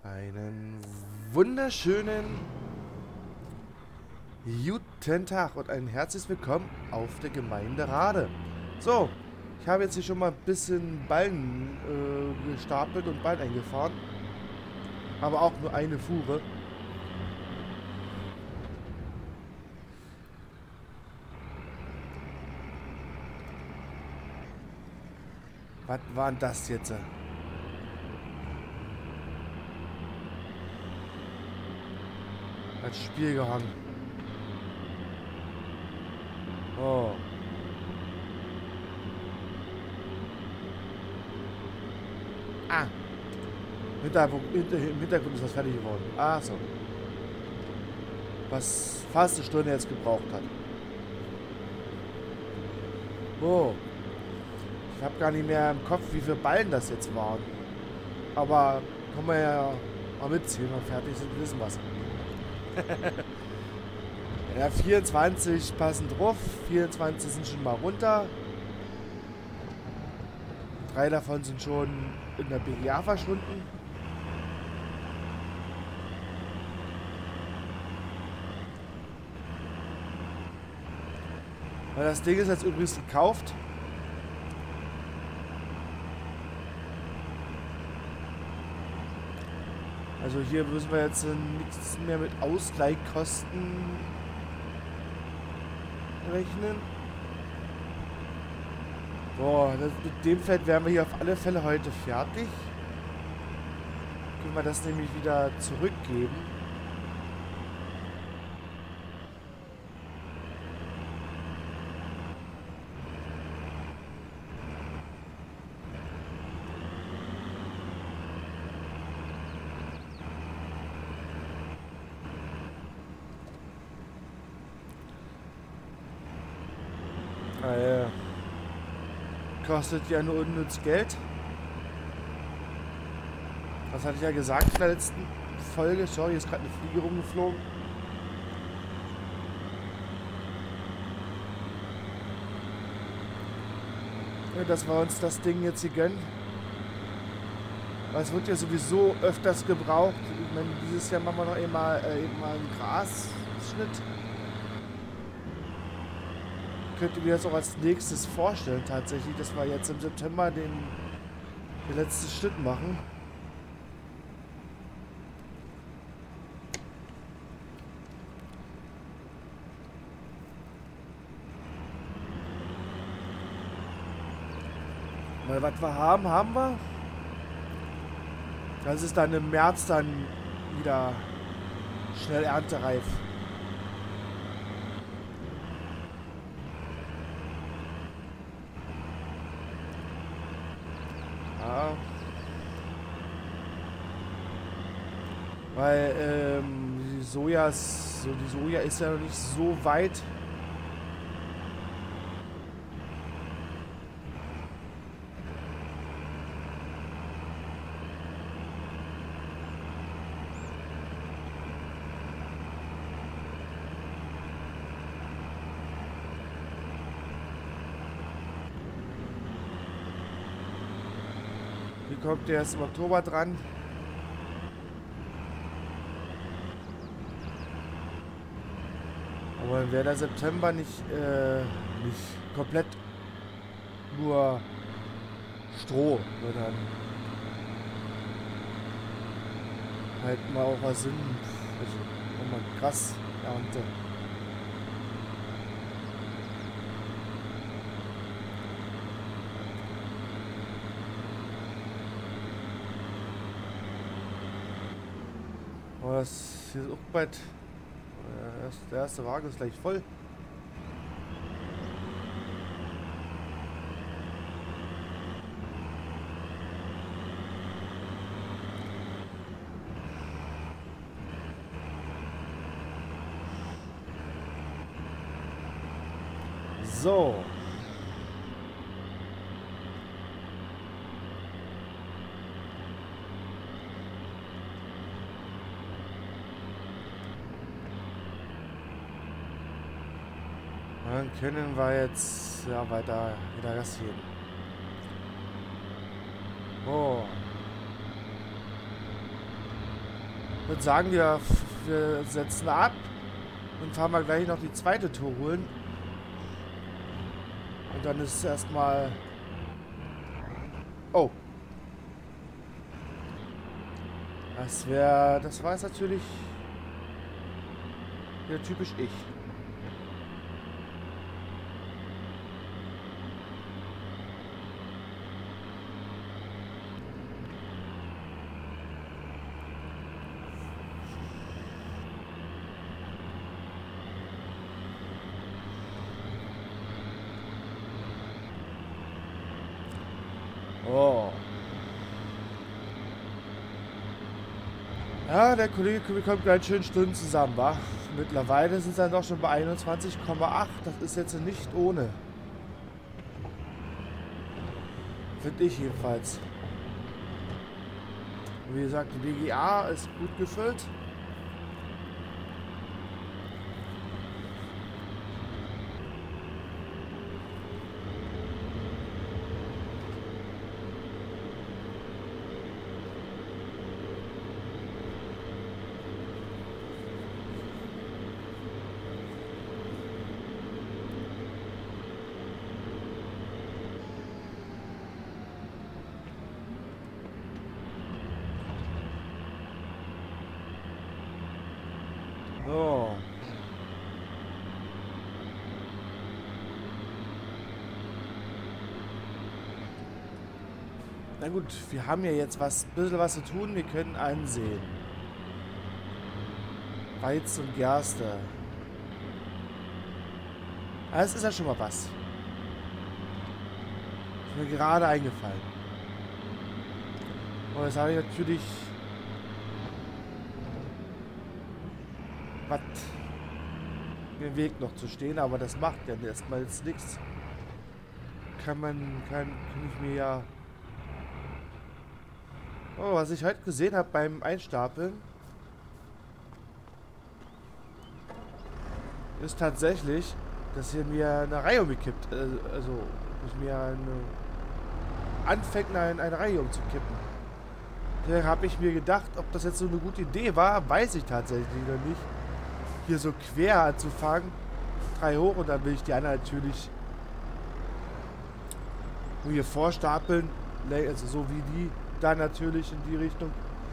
Einen wunderschönen guten Tag und ein herzliches Willkommen auf der Gemeinde Rade. So, ich habe jetzt hier schon mal ein bisschen Ballen gestapelt und Ballen eingefahren. Aber auch nur eine Fuhre. Was war denn das jetzt? Als Spiel gehangen. Oh. Ah. Im Hintergrund ist das fertig geworden. Ah, so. Was fast eine Stunde jetzt gebraucht hat. Oh. Ich habe gar nicht mehr im Kopf, wie viele Ballen das jetzt waren. Aber können wir ja mal mitzählen, wenn wir fertig sind, wissen wir es. Ja, 24 passen drauf, 24 sind schon mal runter. 3 davon sind schon in der BGA verschwunden. Weil das Ding ist jetzt übrigens gekauft. Also hier müssen wir jetzt nichts mehr mit Ausgleichskosten rechnen. Boah, mit dem Feld wären wir hier auf alle Fälle heute fertig. Können wir das nämlich wieder zurückgeben. Kostet ja nur unnütz Geld. Das hatte ich ja gesagt in der letzten Folge. Sorry, hier ist gerade eine Fliege rumgeflogen. Ja, dass wir uns das Ding jetzt hier gönnen. Weil es wird ja sowieso öfters gebraucht. Ich meine, dieses Jahr machen wir noch eben mal einen Grasschnitt. Könnt ihr mir das auch als nächstes vorstellen, tatsächlich, dass wir jetzt im September den letzten Schnitt machen. Weil was wir haben, haben wir. Das ist dann im März dann wieder schnell erntereif. Weil die Soja ist ja noch nicht so weit. Die kommt erst im Oktober dran. Aber dann wäre der September nicht komplett nur Stroh, sondern halt mal auch was Sinn, also auch mal krass Ernte. Aber das hier ist auch bald. Der erste Wagen ist gleich voll. So. Dann können wir jetzt ja weiter wieder Gas geben. Oh. Ich würde sagen, wir setzen ab und fahren wir gleich noch die zweite Tour holen. Und dann ist erstmal... Oh. Das war jetzt natürlich wieder typisch ich. Oh. Ja, der Kollege bekommt ganz schön Stunden zusammen, wa? Mittlerweile sind es dann doch schon bei 21,8. Das ist jetzt nicht ohne. Finde ich jedenfalls. Wie gesagt, die BGA ist gut gefüllt. So. Na gut, wir haben ja jetzt ein bisschen was zu tun. Wir können ansehen. Weizen und Gerste. Das ist ja schon mal was. Ist mir gerade eingefallen. Und jetzt habe ich natürlich... was im Weg noch zu stehen, aber das macht ja erstmal jetzt nichts. Kann ich mir ja... Oh, was ich heute gesehen habe beim Einstapeln, ist tatsächlich, dass hier mir eine Reihe umkippt. Also, dass mir anfängt, eine Reihe umzukippen. Da habe ich mir gedacht, ob das jetzt so eine gute Idee war, weiß ich tatsächlich noch nicht. Hier so quer anzufangen. 3 hoch und dann will ich die anderen natürlich nur hier vorstapeln. Also so wie die da natürlich in die Richtung.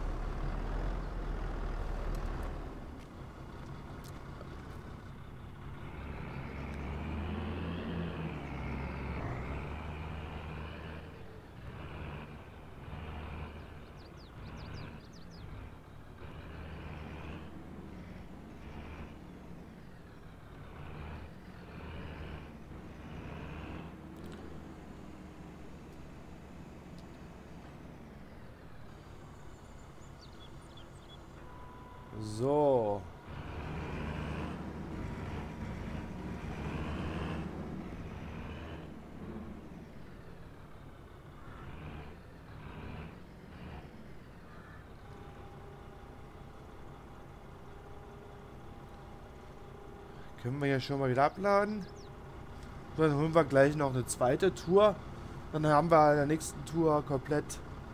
So. Können wir ja schon mal wieder abladen. Dann holen wir gleich noch eine zweite Tour. Dann haben wir in der nächsten Tour komplett...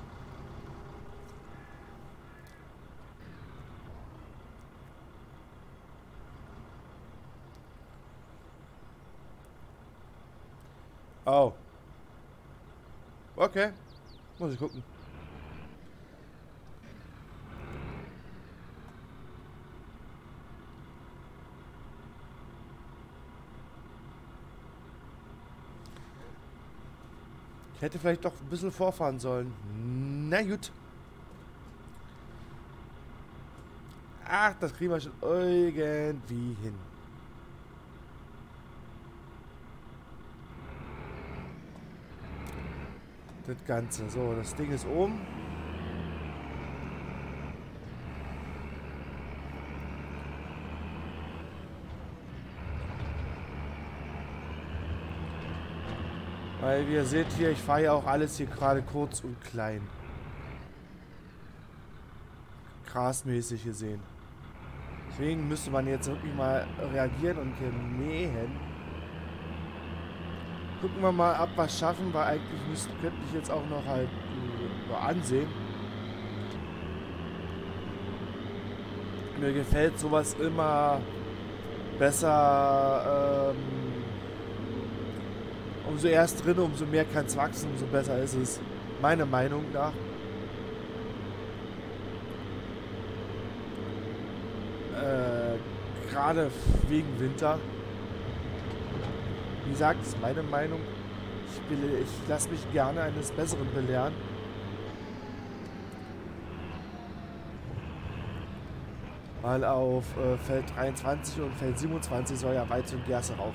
Oh. Okay. Muss ich gucken. Ich hätte vielleicht doch ein bisschen vorfahren sollen. Na gut. Ach, das kriegen wir schon irgendwie hin. Das Ganze. So, das Ding ist oben. Weil wie ihr seht hier, ich fahre ja auch alles hier gerade kurz und klein. Grasmäßig gesehen. Deswegen müsste man jetzt wirklich mal reagieren und hier mähen. Gucken wir mal ab, was schaffen, weil eigentlich könnte ich jetzt auch noch halt ansehen. Mir gefällt sowas immer besser. Umso erst drin, umso mehr kann es wachsen, umso besser ist es. Meiner Meinung nach. Gerade wegen Winter. Wie gesagt, ist meine Meinung. Ich lasse mich gerne eines Besseren belehren. Weil auf Feld 23 und Feld 27 soll ja Weizen und Gerste rauf.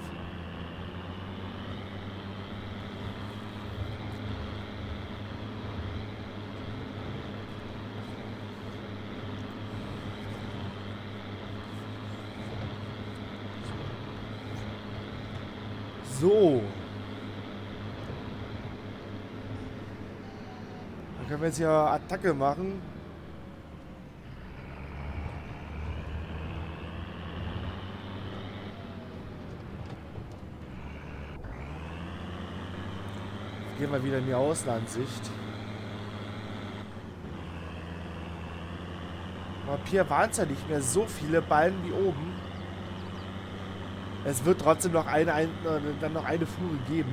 So. Dann können wir jetzt hier Attacke machen. Gehen wir wieder in die Auslandssicht. Aber hier waren es ja nicht mehr so viele Ballen wie oben. Es wird trotzdem noch dann noch eine Fuhre geben.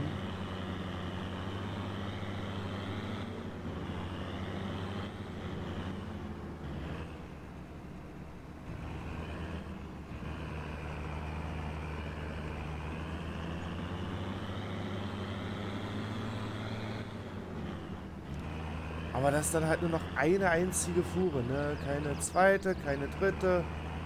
Aber das ist dann halt nur noch eine einzige Fuhre, ne? Keine zweite, keine dritte.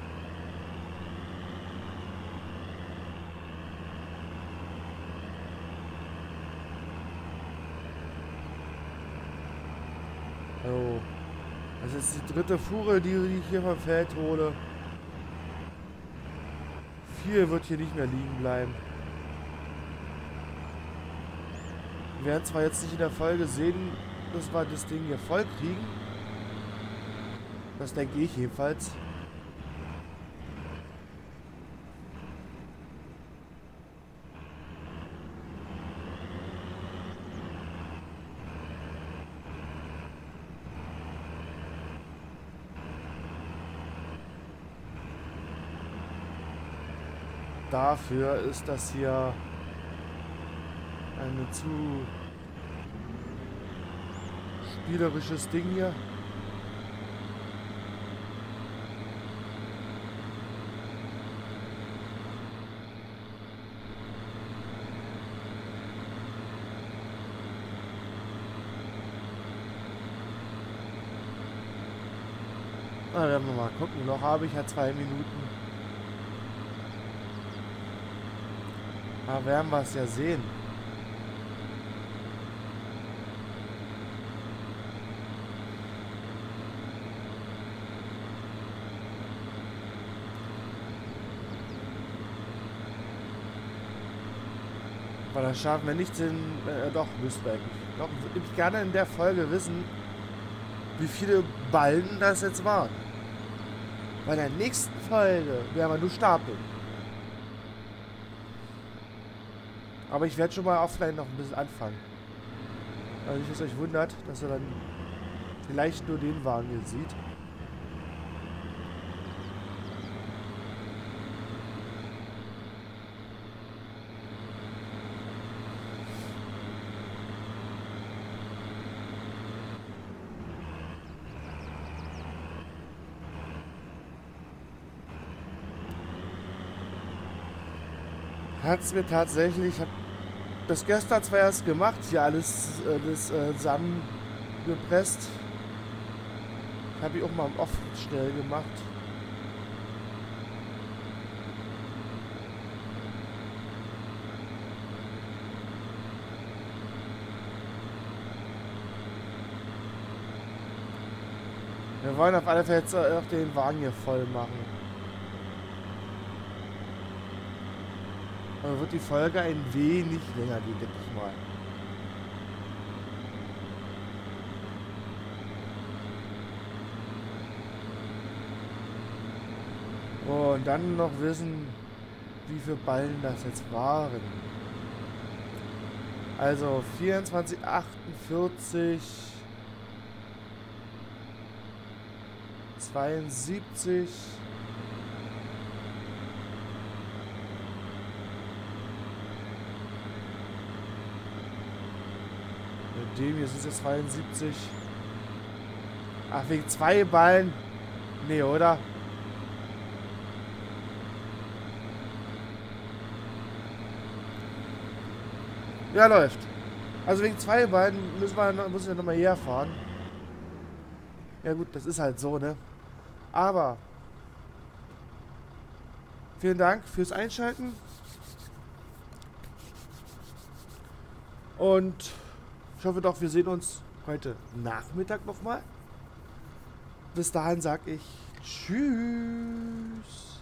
Oh. Das ist die dritte Fuhre, die ich hier vom Feld hole. 4 wird hier nicht mehr liegen bleiben. Wir werden zwar jetzt nicht in der Folge sehen, dass wir das Ding hier voll kriegen. Das denke ich jedenfalls. Dafür ist das hier eine zu spielerisches Ding hier. Na, werden wir mal gucken. Noch habe ich ja 2 Minuten. Da werden wir es ja sehen. Aber das schaffen wir nicht in... doch, müssten wir eigentlich. Doch, würde ich gerne in der Folge wissen, wie viele Ballen das jetzt waren. Bei der nächsten Folge werden wir nur stapeln. Aber ich werde schon mal offline noch ein bisschen anfangen. Also nicht, dass ihr euch wundert, dass ihr dann vielleicht nur den Wagen hier sieht. Hat es mir tatsächlich, ich habe das gestern zwar erst gemacht, hier alles zusammengepresst. Habe ich auch mal im Off schnell gemacht. Wir wollen auf alle Fälle jetzt auch den Wagen hier voll machen. Aber wird die Folge ein wenig länger gehen, denke ich mal. Und dann noch wissen, wie viele Ballen das jetzt waren. Also 24, 48, 72, dem hier sind es jetzt 72. Ach, wegen 2 Ballen. Nee, oder? Ja, läuft. Also wegen 2 Ballen müssen wir nochmal herfahren. Ja gut, das ist halt so, ne? Aber vielen Dank fürs Einschalten. Und ich hoffe doch, wir sehen uns heute Nachmittag nochmal. Bis dahin sage ich Tschüss.